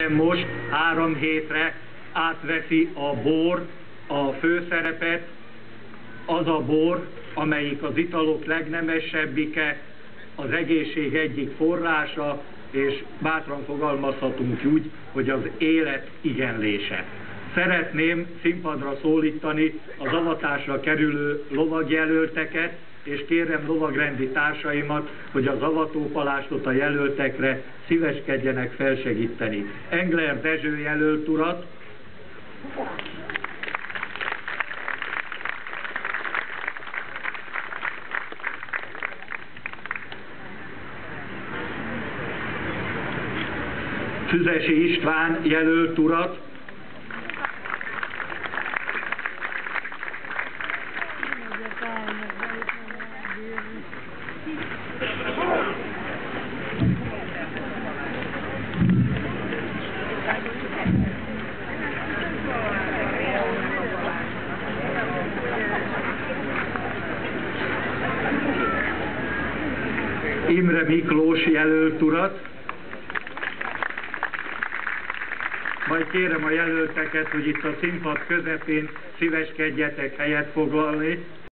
Most 3 hétre átveszi a bor a főszerepet, az a bor, amelyik az italok legnemesebbike, az egészség egyik forrása, és bátran fogalmazhatunk úgy, hogy az élet igenlése. Szeretném színpadra szólítani az avatásra kerülő lovagjelölteket, és kérem lovagrendi társaimat, hogy az avatópalástot a jelöltekre szíveskedjenek felsegíteni. Engler Dezső jelölt urat, Füzesi István jelölt urat, Imre Miklós jelölt urat, majd kérem a jelölteket, hogy itt a színpad közepén szíveskedjetek helyet foglalni.